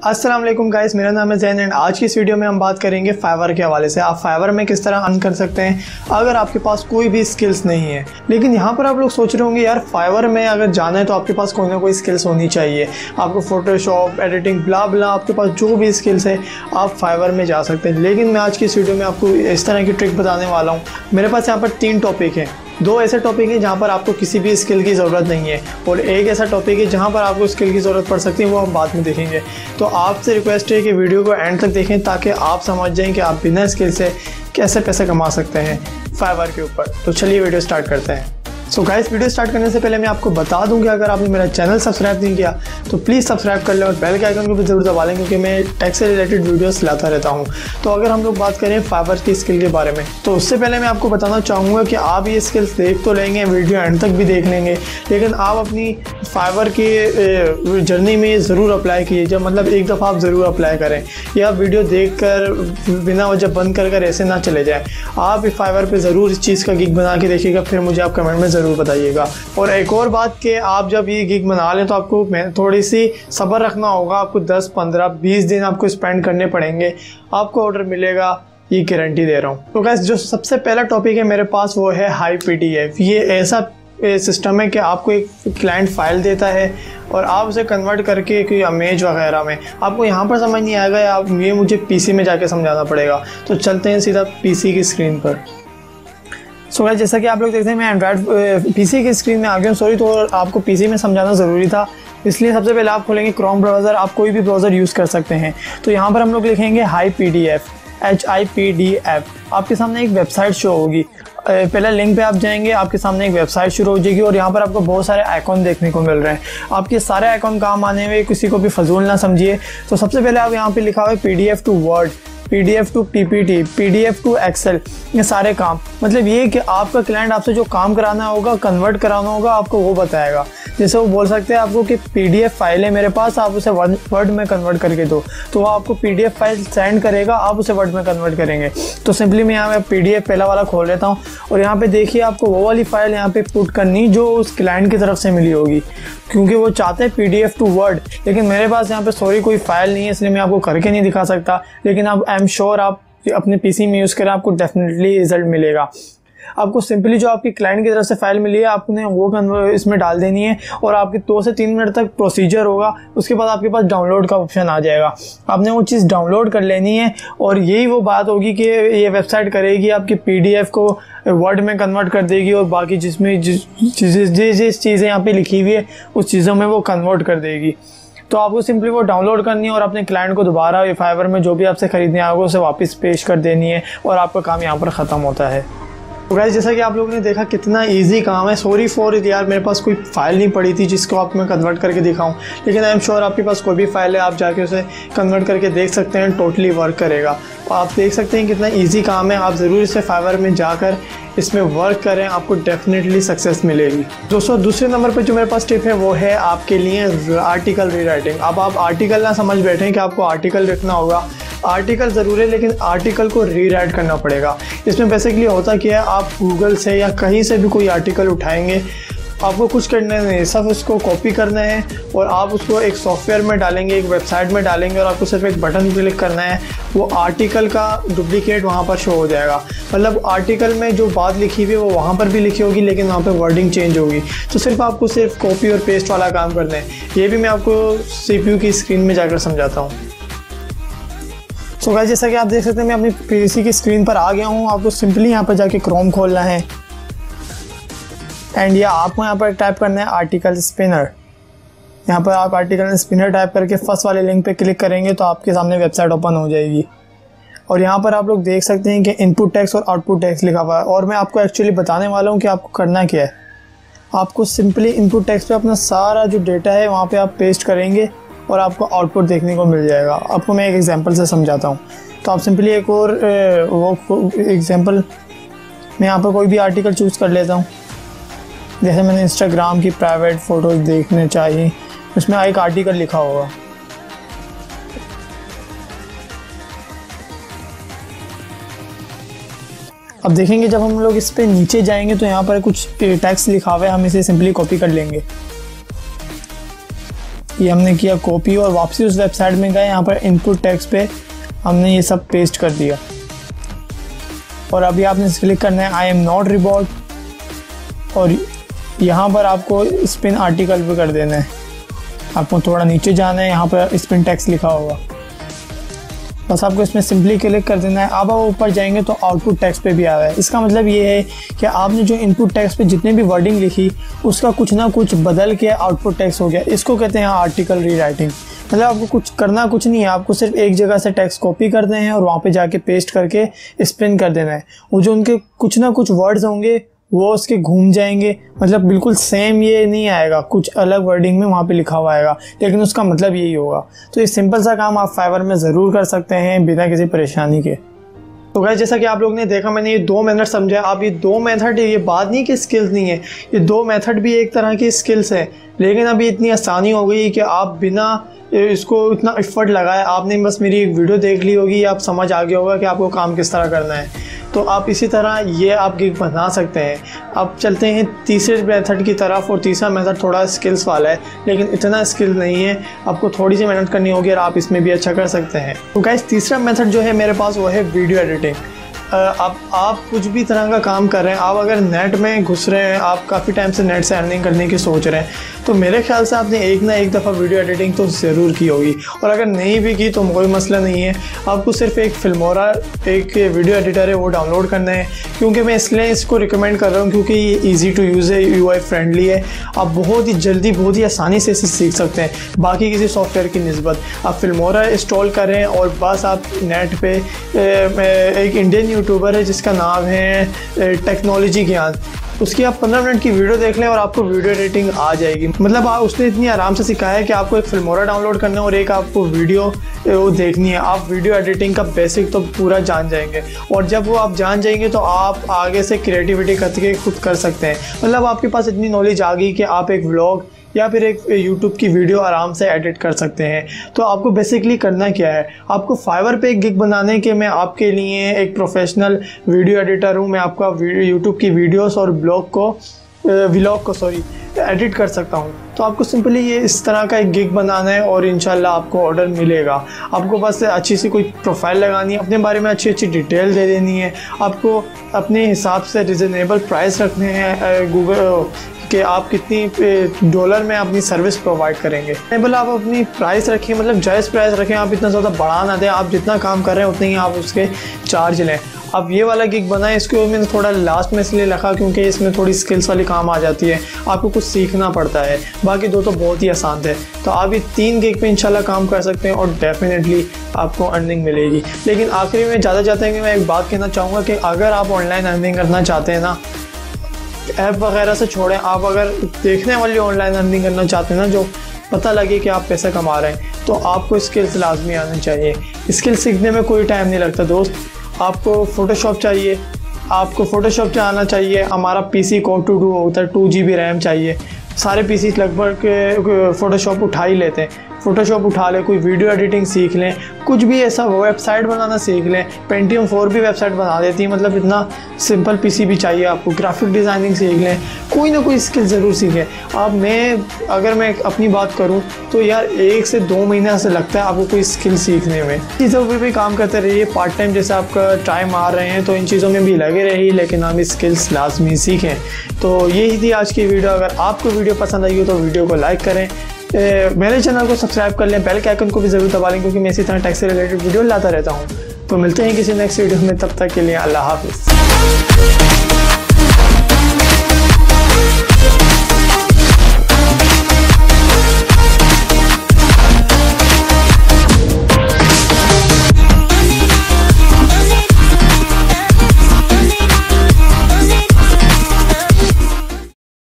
अस्सलाम वालेकुम गाइस, मेरा नाम है जैन एंड आज की इस वीडियो में हम बात करेंगे फाइवर के हवाले से। आप फाइवर में किस तरह अर्न कर सकते हैं अगर आपके पास कोई भी स्किल्स नहीं है। लेकिन यहाँ पर आप लोग सोच रहे होंगे यार फाइवर में अगर जाना है तो आपके पास कोई ना कोई स्किल्स होनी चाहिए। आपको फोटोशॉप, एडिटिंग, ब्ला ब्ला, आपके पास जो भी स्किल्स है आप फाइवर में जा सकते हैं। लेकिन मैं आज की इस वीडियो में आपको इस तरह की ट्रिक बताने वाला हूँ। मेरे पास यहाँ पर 3 टॉपिक हैं। 2 ऐसे टॉपिक हैं जहाँ पर आपको किसी भी स्किल की ज़रूरत नहीं है और एक ऐसा टॉपिक है जहाँ पर आपको स्किल की ज़रूरत पड़ सकती है, वो हम बाद में देखेंगे। तो आपसे रिक्वेस्ट है कि वीडियो को एंड तक देखें ताकि आप समझ जाएं कि आप बिना स्किल से कैसे पैसे कमा सकते हैं फाइवर के ऊपर। तो चलिए वीडियो स्टार्ट करते हैं। सो गाइस, वीडियो स्टार्ट करने से पहले मैं आपको बता दूं कि अगर आपने मेरा चैनल सब्सक्राइब नहीं किया तो प्लीज़ सब्सक्राइब कर लें और बेल के आइकन को भी ज़रूर दबा लें क्योंकि मैं टेक से रिलेटेड वीडियोस लाता रहता हूं। तो अगर हम लोग बात करें फाइवर की स्किल के बारे में तो उससे पहले मैं आपको बताना चाहूँगा कि आप ये स्किल्स देख तो लेंगे, वीडियो एंड तक भी देख लेंगे, लेकिन आप अपनी फाइवर की जर्नी में ज़रूर अप्लाई कीजिए। मतलब एक दफ़ा आप ज़रूर अप्लाई करें या वीडियो देख कर बिना वजह बंद कर ऐसे ना चले जाएँ। आप फाइवर पर ज़रूर इस चीज़ का गिग बना के देखिएगा, फिर मुझे आप कमेंट में ज़रूर बताइएगा। और एक और बात कि आप जब ये गिग बना लें तो आपको थोड़ी सी सब्र रखना होगा। आपको 10, 15, 20 दिन आपको स्पेंड करने पड़ेंगे, आपको ऑर्डर मिलेगा, ये गारंटी दे रहा हूँ। तो गाइस, जो सबसे पहला टॉपिक है मेरे पास वो है हाई पीडीएफ। ये ऐसा सिस्टम है कि आपको एक क्लाइंट फाइल देता है और आप उसे कन्वर्ट करके कोई इमेज वगैरह में, आपको यहाँ पर समझ नहीं आएगा या आप ये मुझे पीसी में जाके समझाना पड़ेगा। तो चलते हैं सीधा पीसी की स्क्रीन पर। सो गाइस, जैसा कि आप लोग देखते हैं मैं एंड्रॉयड पीसी की स्क्रीन में आ गया हूँ। सॉरी, तो आपको पीसी में समझाना ज़रूरी था, इसलिए सबसे पहले आप खोलेंगे क्रोम ब्राउज़र। आप कोई भी ब्राउज़र यूज़ कर सकते हैं। तो यहाँ पर हम लोग लिखेंगे हाई पीडीएफ, HIPDF। आपके सामने एक वेबसाइट शो होगी। पहले लिंक पे आप जाएंगे, आपके सामने एक वेबसाइट शुरू हो जाएगी और यहाँ पर आपको बहुत सारे आइकॉन देखने को मिल रहे हैं। आपके सारे आइकॉन काम आने में किसी को भी फजूल ना समझिए। तो सबसे पहले आप यहाँ पे लिखा हुआ है PDF to word, PDF to PPT, PDF to Excel. ये सारे काम मतलब ये कि आपका क्लाइंट आपसे जो काम कराना होगा, कन्वर्ट कराना होगा, आपको वो बताएगा। जैसे वो बोल सकते हैं आपको कि PDF फाइल है मेरे पास, आप उसे वर्ड में कन्वर्ट करके दो, तो वो आपको PDF फाइल सेंड करेगा, आप उसे वर्ड में कन्वर्ट करेंगे। तो सिंपली मैं यहाँ पे PDF पहला वाला खोल लेता हूँ और यहाँ पे देखिए आपको वो वाली फाइल यहाँ पे पुट करनी जो उस क्लाइंट की तरफ से मिली होगी, क्योंकि वो चाहते हैं PDF टू वर्ड। लेकिन मेरे पास यहाँ पे सॉरी कोई फाइल नहीं है, इसलिए मैं आपको करके नहीं दिखा सकता। लेकिन आप आई एम श्योर आप अपने पीसी में यूज़ करें, आपको डेफिनेटली रिजल्ट मिलेगा। आपको सिंपली जो आपकी क्लाइंट की तरफ से फाइल मिली है आपने वो इसमें डाल देनी है और आपके 2 से 3 मिनट तक प्रोसीजर होगा। उसके बाद आपके पास डाउनलोड का ऑप्शन आ जाएगा। आपने वो चीज़ डाउनलोड कर लेनी है और यही वो बात होगी कि ये वेबसाइट करेगी आपकी PDF को वर्ड में कन्वर्ट कर देगी और बाकी जिसमें जिस चीज़ें यहाँ पे लिखी हुई है उस चीज़ों में वो कन्वर्ट कर देगी। तो आपको सिंपली वो डाउनलोड करनी है और अपने क्लाइंट को दोबारा ये फाइवर में जो भी आपसे ख़रीदने आएगा उसे वापस पेश कर देनी है और आपका काम यहाँ पर ख़त्म होता है। तो गाइस, जैसा कि आप लोगों ने देखा कितना इजी काम है। सॉरी फॉर इट यार, मेरे पास कोई फाइल नहीं पड़ी थी जिसको आप मैं कन्वर्ट करके दिखाऊं, लेकिन आई एम श्योर आपके पास कोई भी फाइल है, आप जाके उसे कन्वर्ट करके देख सकते हैं, टोटली वर्क करेगा। आप देख सकते हैं कितना इजी काम है। आप ज़रूर इसे फाइवर में जाकर इसमें वर्क करें, आपको डेफिनेटली सक्सेस मिलेगी। दोस्तों, दूसरे नंबर पर जो मेरे पास टिप है वो है आपके लिए आर्टिकल रीराइटिंग। अब आप आर्टिकल ना समझ बैठें कि आपको आर्टिकल लिखना होगा। आर्टिकल ज़रूर है लेकिन आर्टिकल को रीराइट करना पड़ेगा। इसमें बेसिकली होता क्या है, आप गूगल से या कहीं से भी कोई आर्टिकल उठाएंगे, आपको कुछ करना नहीं, सब उसको कॉपी करना है और आप उसको एक सॉफ्टवेयर में डालेंगे, एक वेबसाइट में डालेंगे और आपको सिर्फ एक बटन क्लिक करना है, वो आर्टिकल का डुप्लीकेट वहाँ पर शो हो जाएगा। मतलब आर्टिकल में जो बात लिखी हुई है वो वहाँ पर भी लिखी होगी लेकिन वहाँ पर वर्डिंग चेंज होगी। तो सिर्फ आपको सिर्फ कॉपी और पेस्ट वाला काम करना है। ये भी मैं आपको CPU की स्क्रीन में जाकर समझाता हूँ। तो गाइस, जैसा कि आप देख सकते हैं मैं अपनी पीसी की स्क्रीन पर आ गया हूँ। आपको सिंपली यहाँ पर जाके क्रोम खोलना है एंड या आपको यहाँ पर टाइप करना है आर्टिकल स्पिनर। यहाँ पर आप आर्टिकल स्पिनर टाइप करके फर्स्ट वाले लिंक पे क्लिक करेंगे तो आपके सामने वेबसाइट ओपन हो जाएगी और यहाँ पर आप लोग देख सकते हैं कि इनपुट टेक्स्ट और आउटपुट टेक्स्ट लिखा हुआ है और मैं आपको एक्चुअली बताने वाला हूँ कि आपको करना क्या है। आपको सिंपली इनपुट टेक्स्ट पे अपना सारा जो डेटा है वहाँ पे आप पेस्ट करेंगे और आपको आउटपुट देखने को मिल जाएगा। आपको मैं एक एग्जांपल से समझाता हूँ। तो आप सिंपली एक और वो एग्जांपल, मैं यहाँ पर कोई भी आर्टिकल चूज़ कर लेता हूँ। जैसे मैंने इंस्टाग्राम की प्राइवेट फ़ोटोज़ देखने चाहिए, उसमें एक आर्टिकल लिखा होगा। अब देखेंगे जब हम लोग इस पे नीचे जाएंगे तो यहाँ पर कुछ टेक्स्ट लिखा हुआ है, हम इसे सिंपली कॉपी कर लेंगे। ये हमने किया कॉपी और वापसी उस वेबसाइट में गए, यहाँ पर इनपुट टेक्स्ट पे हमने ये सब पेस्ट कर दिया और अभी आपने क्लिक करना है आई एम नॉट रिबॉट और यहाँ पर आपको स्पिन आर्टिकल पे कर देना है। आपको थोड़ा नीचे जाना है, यहाँ पर स्पिन टेक्स्ट लिखा होगा, बस आपको इसमें सिंपली क्लिक कर देना है। अब आप ऊपर जाएंगे तो आउटपुट टेक्स्ट पे भी आ रहा है। इसका मतलब ये है कि आपने जो इनपुट टेक्स्ट पे जितने भी वर्डिंग लिखी उसका कुछ ना कुछ बदल के आउटपुट टेक्स्ट हो गया। इसको कहते हैं आर्टिकल रीराइटिंग। मतलब आपको कुछ करना कुछ नहीं है, आपको सिर्फ एक जगह से टेक्स्ट कॉपी करते हैं और वहाँ पे जाके पेस्ट करके स्पिन कर देना है। वो जो उनके कुछ ना कुछ वर्ड्स होंगे वो उसके घूम जाएंगे, मतलब बिल्कुल सेम ये नहीं आएगा, कुछ अलग वर्डिंग में वहाँ पे लिखा हुआ आएगा, लेकिन उसका मतलब यही होगा। तो ये सिंपल सा काम आप फाइवर में ज़रूर कर सकते हैं बिना किसी परेशानी के। तो गाइस जैसा कि आप लोग ने देखा, मैंने ये 2 मेथड समझा। आप ये 2 मेथड, ये बात नहीं कि स्किल्स नहीं है, ये 2 मेथड भी एक तरह की स्किल्स है, लेकिन अभी इतनी आसानी हो गई कि आप बिना इसको इतना एफर्ट लगाए, आपने बस मेरी एक वीडियो देख ली होगी, आप समझ आ गया होगा कि आपको काम किस तरह करना है। तो आप इसी तरह ये आप गिग बना सकते हैं। अब चलते हैं तीसरे मेथड की तरफ, और तीसरा मेथड थोड़ा स्किल्स वाला है, लेकिन इतना स्किल नहीं है, आपको थोड़ी सी मेहनत करनी होगी और आप इसमें भी अच्छा कर सकते हैं। तो गाइस तीसरा मेथड जो है मेरे पास वो है वीडियो एडिटिंग। अब आप कुछ भी तरह का काम कर रहे हैं, आप अगर नेट में घुस रहे हैं, आप काफ़ी टाइम से नेट से अर्निंग करने की सोच रहे हैं, तो मेरे ख्याल से आपने एक ना एक दफ़ा वीडियो एडिटिंग तो ज़रूर की होगी। और अगर नहीं भी की तो कोई मसला नहीं है, आपको सिर्फ एक फिल्मोरा एक वीडियो एडिटर है वो डाउनलोड करना है। क्योंकि मैं इसलिए इसको रिकमेंड कर रहा हूँ क्योंकि ये ईजी टू यूज़ है, UI फ्रेंडली है, आप बहुत ही जल्दी बहुत ही आसानी से इसे सीख सकते हैं बाकी किसी सॉफ्टवेयर की निस्बत। आप फिल्मोरा इंस्टॉल करें और बस आप नेट पर एक इंडियन यूट्यूबर है जिसका नाम है टेक्नोलॉजी ज्ञान, उसकी आप 15 मिनट की वीडियो देख लें और आपको वीडियो एडिटिंग आ जाएगी। मतलब उसने इतनी आराम से सिखाया है कि आपको एक फिल्मोरा डाउनलोड करना है और एक आपको वीडियो वो देखनी है। आप वीडियो एडिटिंग का बेसिक तो पूरा जान जाएंगे, और जब वो आप जान जाएंगे तो आप आगे से क्रिएटिविटी करके खुद कर सकते हैं। मतलब आपके पास इतनी नॉलेज आ गई कि आप एक व्लॉग या फिर एक YouTube की वीडियो आराम से एडिट कर सकते हैं। तो आपको बेसिकली करना क्या है, आपको फाइवर पे एक गिग बनाने के मैं आपके लिए एक प्रोफेशनल वीडियो एडिटर हूँ। मैं आपका YouTube की वीडियोस और व्लॉग को एडिट कर सकता हूँ। तो आपको सिंपली ये इस तरह का एक गिग बनाना है और इंशाल्लाह आपको ऑर्डर मिलेगा। आपको बस अच्छी सी कोई प्रोफाइल लगानी है, अपने बारे में अच्छी अच्छी डिटेल दे देनी है, आपको अपने हिसाब से रिजनेबल प्राइस रखने हैं गूगल कि आप कितनी डॉलर में अपनी सर्विस प्रोवाइड करेंगे। रिजनेबल आप अपनी प्राइस रखें, मतलब जायज़ प्राइस रखें, आप इतना ज़्यादा बढ़ा ना दें। आप जितना काम कर रहे हैं उतने ही आप उसके चार्ज लें। अब ये वाला गिग बनाएं, इसको मैंने थोड़ा लास्ट में इसलिए रखा क्योंकि इसमें थोड़ी स्किल्स वाली काम आ जाती है, आपको कुछ सीखना पड़ता है। बाकी 2 तो बहुत ही आसान थे। तो आप ये 3 गिग पे इंशाल्लाह काम कर सकते हैं और डेफिनेटली आपको अर्निंग मिलेगी। लेकिन आखिरी में ज़्यादा जाते हैं कि मैं एक बात कहना चाहूँगा कि अगर आप ऑनलाइन अर्निंग करना चाहते हैं ना, ऐप वगैरह से छोड़ें, आप अगर देखने वाली ऑनलाइन अर्निंग करना चाहते हैं ना, जो पता लगे कि आप पैसा कमा रहे हैं, तो आपको स्किल्स लाजमी आनी चाहिए। स्किल सीखने में कोई टाइम नहीं लगता दोस्त। आपको फ़ोटोशॉप चाहिए, आपको फ़ोटोशॉप आना चाहिए। हमारा PC कोड टू होता है, 2 GB रैम चाहिए। सारे PC लगभग फ़ोटोशॉप उठा ही लेते हैं। फ़ोटोशॉप उठा लें, कोई वीडियो एडिटिंग सीख लें, कुछ भी ऐसा वेबसाइट बनाना सीख लें। Pentium 4 भी वेबसाइट बना देती है, मतलब इतना सिंपल PC भी चाहिए आपको। ग्राफिक डिज़ाइनिंग सीख लें, कोई ना कोई स्किल ज़रूर सीखें। अगर मैं अपनी बात करूं तो यार 1 से 2 महीने से लगता है आपको कोई स्किल सीखने में। चीज़ों पर भी काम करते रहिए, पार्ट टाइम जैसे आपका टाइम आ रहे हैं तो इन चीज़ों में भी लगे रहिए, लेकिन हम स्किल्स लाजमी सीखें। तो यही थी आज की वीडियो। अगर आपको वीडियो पसंद आई हो तो वीडियो को लाइक करें, मेरे चैनल को सब्सक्राइब कर लें, बेल के आइकन को भी ज़रूर दबा लें क्योंकि मैं इसी तरह टेक से रिलेटेड वीडियो लाता रहता हूँ। तो मिलते हैं किसी नेक्स्ट वीडियो में, तब तक के लिए अल्लाह हाफिज़।